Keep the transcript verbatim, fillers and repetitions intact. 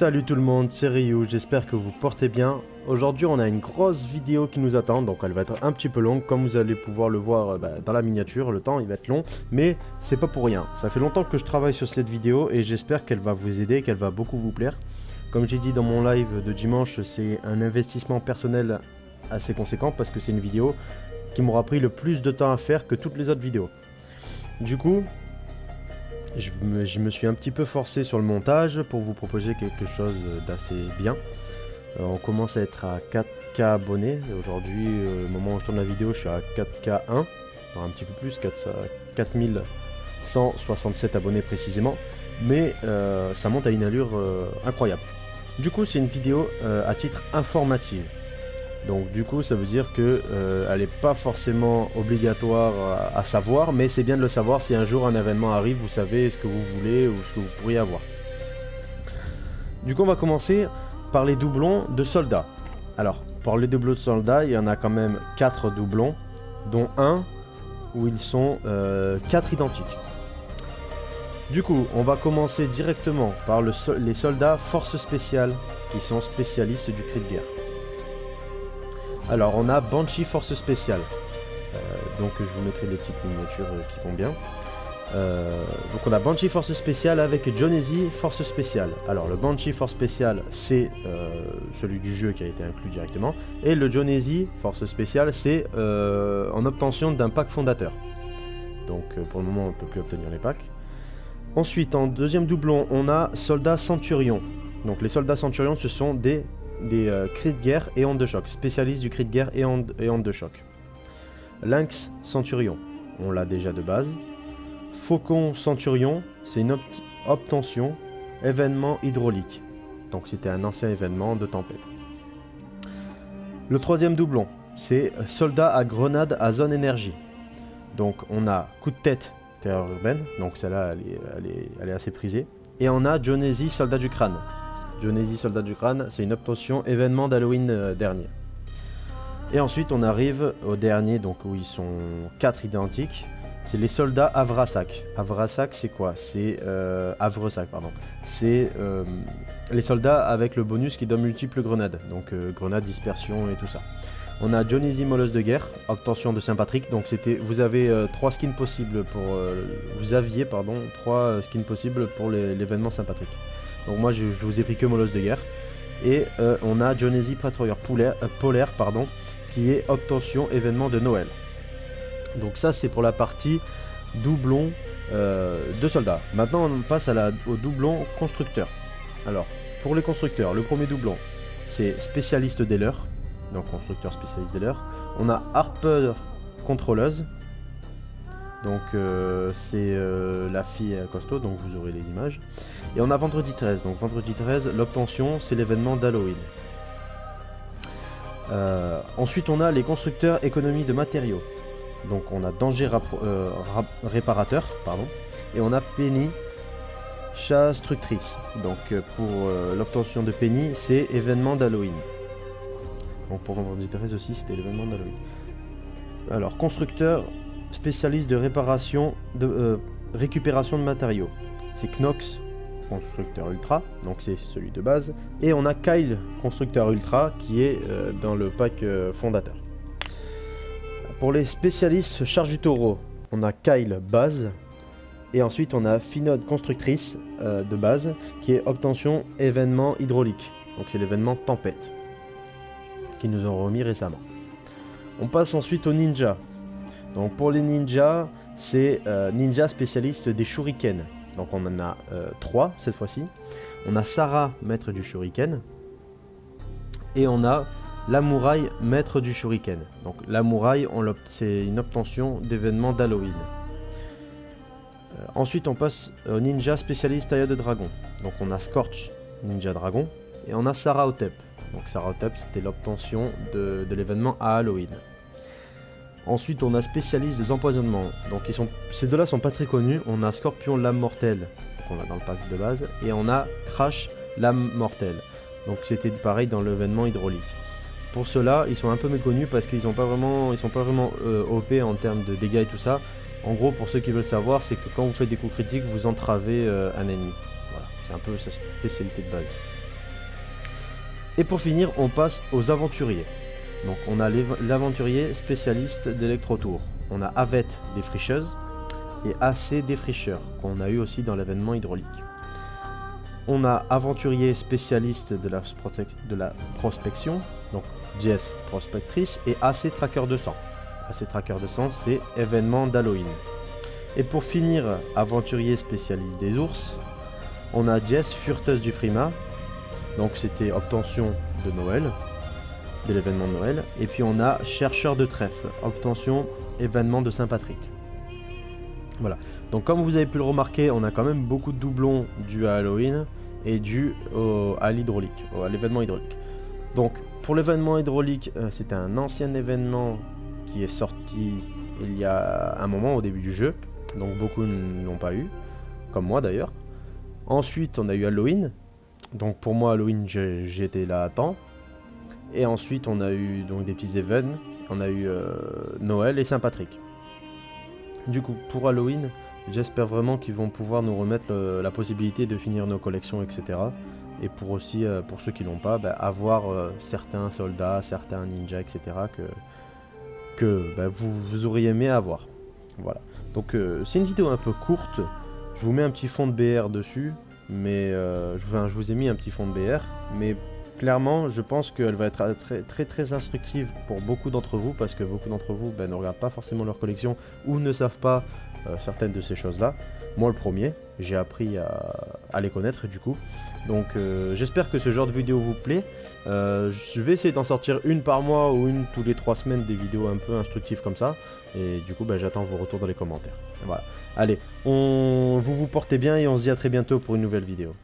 Salut tout le monde, c'est Ryu, j'espère que vous portez bien. Aujourd'hui on a une grosse vidéo qui nous attend, donc elle va être un petit peu longue, comme vous allez pouvoir le voir bah, dans la miniature, le temps il va être long, mais c'est pas pour rien. Ça fait longtemps que je travaille sur cette vidéo et j'espère qu'elle va vous aider, qu'elle va beaucoup vous plaire. Comme j'ai dit dans mon live de dimanche, c'est un investissement personnel assez conséquent parce que c'est une vidéo qui m'aura pris le plus de temps à faire que toutes les autres vidéos. Du coup, Je me, je me suis un petit peu forcé sur le montage pour vous proposer quelque chose d'assez bien. Euh, on commence à être à quatre K abonnés. Aujourd'hui, euh, au moment où je tourne la vidéo, je suis à quatre K un. Enfin, un petit peu plus, quatre mille cent soixante-sept abonnés précisément. Mais euh, ça monte à une allure euh, incroyable. Du coup, c'est une vidéo euh, à titre informatif. Donc du coup ça veut dire que euh, elle n'est pas forcément obligatoire à, à savoir, mais c'est bien de le savoir si un jour un événement arrive, vous savez ce que vous voulez ou ce que vous pourriez avoir. Du coup on va commencer par les doublons de soldats. Alors pour les doublons de soldats, il y en a quand même quatre doublons, dont un où ils sont euh, quatre identiques. Du coup on va commencer directement par le so les soldats forces spéciales qui sont spécialistes du cri de guerre. Alors on a Banshee Force Spéciale, euh, donc je vous mettrai les petites miniatures euh, qui vont bien. Euh, donc on a Banshee Force Spéciale avec Jonesy Force Spéciale. Alors le Banshee Force Spéciale c'est euh, celui du jeu qui a été inclus directement. Et le Jonesy Force Spéciale c'est euh, en obtention d'un pack fondateur. Donc euh, pour le moment on ne peut plus obtenir les packs. Ensuite en deuxième doublon on a Soldats Centurion. Donc les Soldats Centurion ce sont des... des euh, cris de guerre et ondes de choc, spécialistes du cri de guerre et ondes et onde de choc. Lynx Centurion, on l'a déjà de base. Faucon Centurion, c'est une obtention événement hydraulique. Donc c'était un ancien événement de tempête. Le troisième doublon, c'est soldat à grenade à zone énergie. Donc on a coup de tête terreur urbaine, donc celle-là elle est, elle, est, elle est assez prisée. Et on a Jonesy soldat du crâne. Jonesy soldat du crâne, c'est une obtention événement d'Halloween euh, dernier. Et ensuite on arrive au dernier, donc où ils sont quatre identiques. C'est les soldats Havrasac. Havrasac c'est quoi? C'est euh, Havresac pardon. C'est euh, les soldats avec le bonus qui donne multiples grenades. Donc euh, grenades, dispersion et tout ça. On a Jonesy Molosse de guerre, obtention de Saint-Patrick. Donc c'était, vous avez euh, trois skins possibles pour, euh, vous aviez pardon trois euh, skins possibles pour l'événement Saint-Patrick. Donc moi je, je vous ai pris que Molosse de guerre. Et euh, on a Jonesy Patrouilleur polaire, euh, polaire pardon, qui est obtention événement de Noël. Donc ça c'est pour la partie doublon euh, de soldats. Maintenant on passe à la, au doublon constructeur. Alors pour les constructeurs, le premier doublon c'est spécialiste dealer. Donc constructeur spécialiste dealer. On a Harper contrôleuse. Donc euh, c'est euh, la fille costaud, donc vous aurez les images. Et on a vendredi treize, donc vendredi treize, l'obtention c'est l'événement d'Halloween. Euh, ensuite on a les constructeurs économie de matériaux. Donc on a danger euh, réparateur, pardon. Et on a Penny chastructrice. Donc euh, pour euh, l'obtention de Penny c'est événement d'Halloween. Donc pour vendredi treize aussi c'était l'événement d'Halloween. Alors constructeur spécialiste de réparation de euh, récupération de matériaux. C'est Knox, constructeur ultra, donc c'est celui de base. Et on a Kyle, constructeur ultra, qui est euh, dans le pack euh, fondateur. Pour les spécialistes charge du taureau, on a Kyle base. Et ensuite on a Finod constructrice euh, de base, qui est obtention événement hydraulique. Donc c'est l'événement tempête, qui nous ont remis récemment. On passe ensuite au ninja. Donc pour les ninjas, c'est euh, ninja spécialiste des shurikens. Donc on en a euh, trois cette fois-ci. On a Sarah, maître du shuriken. Et on a Lamouraï, maître du shuriken. Donc Lamouraï, c'est une obtention d'événement d'Halloween. Euh, ensuite on passe au ninja spécialiste taille de dragon. Donc on a Scorch, ninja dragon. Et on a Sarah Hotep. Donc Sarah Hotep c'était l'obtention de, de l'événement à Halloween. Ensuite on a spécialiste des empoisonnements. Donc ils sont, ces deux là sont pas très connus. On a Scorpion lame mortelle, qu'on a dans le pack de base. Et on a Crash lame mortelle. Donc c'était pareil dans l'événement hydraulique. Pour ceux-là ils sont un peu méconnus parce qu'ils sont pas vraiment, ils sont pas vraiment euh, O P en termes de dégâts et tout ça. En gros pour ceux qui veulent savoir c'est que quand vous faites des coups critiques vous entravez euh, un ennemi. Voilà, c'est un peu sa spécialité de base. Et pour finir, on passe aux aventuriers. Donc on a l'aventurier spécialiste d'électro-tour. On a Avette défricheuse et A C défricheur, qu'on a eu aussi dans l'événement hydraulique. On a aventurier spécialiste de la, de la prospection, donc Jess prospectrice, et A C tracker de sang. A C tracker de sang, c'est événement d'Halloween. Et pour finir, aventurier spécialiste des ours, on a Jess furteuse du Frima, donc c'était obtention de Noël, de l'événement de Noël. Et puis on a chercheur de trèfle, obtention événement de Saint-Patrick. Voilà, donc comme vous avez pu le remarquer, on a quand même beaucoup de doublons dus à Halloween et dus au, à l'hydraulique, à l'événement hydraulique. Donc pour l'événement hydraulique, euh, c'était un ancien événement qui est sorti il y a un moment au début du jeu, donc beaucoup ne l'ont pas eu, comme moi d'ailleurs. Ensuite on a eu Halloween, donc pour moi Halloween j'étais là à temps. Et ensuite on a eu donc des petits événements, on a eu euh, Noël et Saint-Patrick. Du coup pour Halloween, j'espère vraiment qu'ils vont pouvoir nous remettre euh, la possibilité de finir nos collections, et cetera. Et pour aussi, euh, pour ceux qui l'ont pas, bah, avoir euh, certains soldats, certains ninjas, et cetera que, que bah, vous, vous auriez aimé avoir. Voilà. Donc euh, c'est une vidéo un peu courte, je vous mets un petit fond de B R dessus, mais euh, je, enfin, je vous ai mis un petit fond de B R, mais clairement, je pense qu'elle va être très très très instructive pour beaucoup d'entre vous, parce que beaucoup d'entre vous ben, ne regardent pas forcément leur collection ou ne savent pas euh, certaines de ces choses-là. Moi le premier, j'ai appris à, à les connaître du coup. Donc euh, j'espère que ce genre de vidéo vous plaît. Euh, je vais essayer d'en sortir une par mois ou une tous les trois semaines, des vidéos un peu instructives comme ça. Et du coup, ben, j'attends vos retours dans les commentaires. Voilà. Allez, on... vous vous portez bien et on se dit à très bientôt pour une nouvelle vidéo.